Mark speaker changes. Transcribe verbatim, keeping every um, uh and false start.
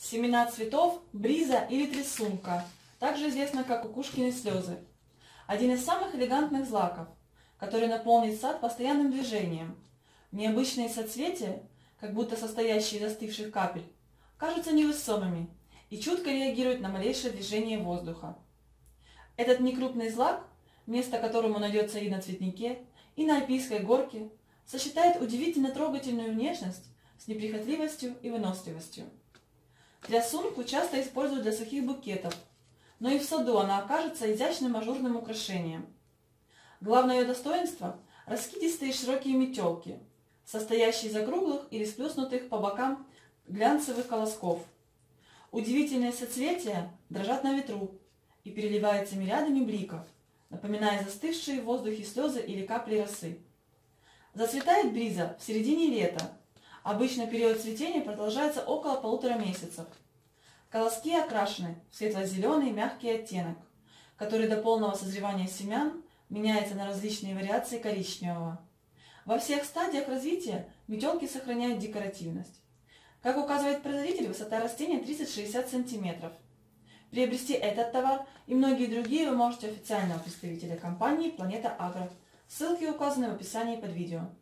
Speaker 1: Семена цветов, бриза или трясунка, также известна как кукушкины слезы. Один из самых элегантных злаков, который наполнит сад постоянным движением. Необычные соцветия, как будто состоящие из застывших капель, кажутся невесомыми и чутко реагируют на малейшее движение воздуха. Этот некрупный злак, место которому найдется и на цветнике, и на альпийской горке, сочетает удивительно трогательную внешность с неприхотливостью и выносливостью. Трясунку часто используют для сухих букетов, но и в саду она окажется изящным ажурным украшением. Главное ее достоинство – раскидистые широкие метелки, состоящие из округлых или сплюснутых по бокам глянцевых колосков. Удивительные соцветия дрожат на ветру и переливаются мириадами бликов, напоминая застывшие в воздухе слезы или капли росы. Зацветает бриза в середине лета. Обычно период цветения продолжается около полутора месяцев. Колоски окрашены в светло-зеленый мягкий оттенок, который до полного созревания семян меняется на различные вариации коричневого. Во всех стадиях развития метелки сохраняют декоративность. Как указывает производитель, высота растения тридцать-шестьдесят сантиметров. Приобрести этот товар и многие другие вы можете у официального представителя компании «Планета Агро». Ссылки указаны в описании под видео.